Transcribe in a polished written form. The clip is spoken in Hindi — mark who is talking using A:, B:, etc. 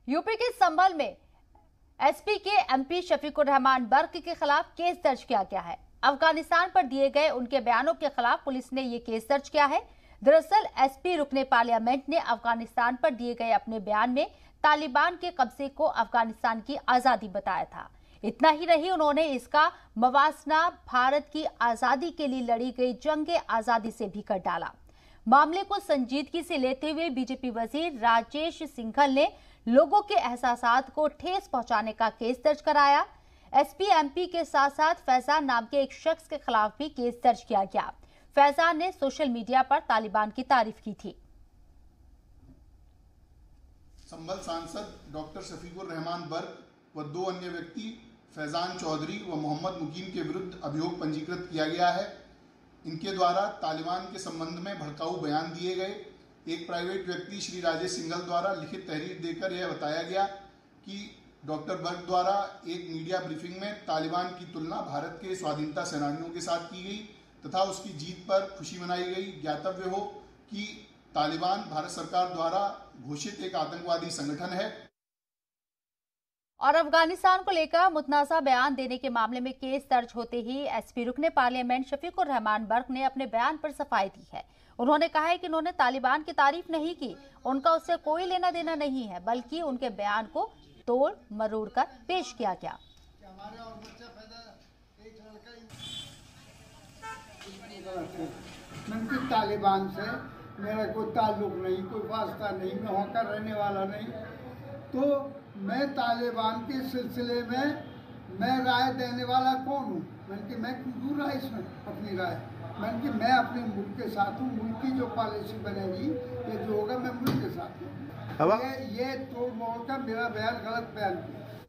A: यूपी के संभल में एसपी के एमपी शफीकुर रहमान बर्क के खिलाफ केस दर्ज किया गया है। अफगानिस्तान पर दिए गए उनके बयानों के खिलाफ पुलिस ने ये केस दर्ज किया है। दरअसल एसपी रुकने पार्लियामेंट ने अफगानिस्तान पर दिए गए अपने बयान में तालिबान के कब्जे को अफगानिस्तान की आजादी बताया था। इतना ही नहीं, उन्होंने इसका मवासना भारत की आजादी के लिए लड़ी गई जंग आजादी से भी कर डाला। मामले को संजीदगी से लेते हुए बीजेपी वजीर राजेश सिंघल ने लोगों के एहसासात को ठेस पहुंचाने का केस दर्ज कराया। एसपी एमपी के साथ साथ फैजान नाम के एक शख्स के खिलाफ भी केस दर्ज किया गया। फैजान ने सोशल मीडिया पर तालिबान की तारीफ की थी।
B: संभल सांसद डॉक्टर शफीकुर रहमान बर्क व 2 अन्य व्यक्ति फैजान चौधरी व मोहम्मद मुकीम के विरुद्ध अभियोग पंजीकृत किया गया है। इनके द्वारा तालिबान के संबंध में भड़काऊ बयान दिए गए। एक प्राइवेट व्यक्ति श्री राजेश सिंघल द्वारा लिखित तहरीर देकर यह बताया गया कि डॉक्टर बर्क द्वारा एक मीडिया ब्रीफिंग में तालिबान की तुलना भारत के स्वाधीनता सेनानियों के साथ की गई तथा उसकी जीत पर खुशी मनाई गई। ज्ञातव्य हो कि तालिबान भारत सरकार द्वारा घोषित एक आतंकवादी संगठन है।
A: और अफगानिस्तान को लेकर मुतनाज़ा बयान देने के मामले में केस दर्ज होते ही एसपी रुकने पार्लियामेंट शफीकुर रहमान बर्क ने अपने बयान पर सफाई दी है। उन्होंने कहा है कि उन्होंने तालिबान की तारीफ नहीं की, उनका उससे कोई लेना देना नहीं है, बल्कि उनके बयान को तोड़ मरोड़ कर पेश किया गया।
C: तालिबान से मेरा कोई ताल्लुक नहीं, कोई वास्ता नहीं, मैं वहाँ का रहने वाला नहीं। तो मैं तालिबान के सिलसिले में मैं राय देने वाला कौन हूँ? मैंने कि मैं क्यों राय इसमें अपनी राय, मैंने कि मैं अपने मुल्क के साथ हूँ। मुल्क की जो पॉलिसी बनेगी, ये जो होगा, मैं मुल्क के साथ हूँ। ये तोड़ मोड़ का मेरा बयान गलत बयान किया।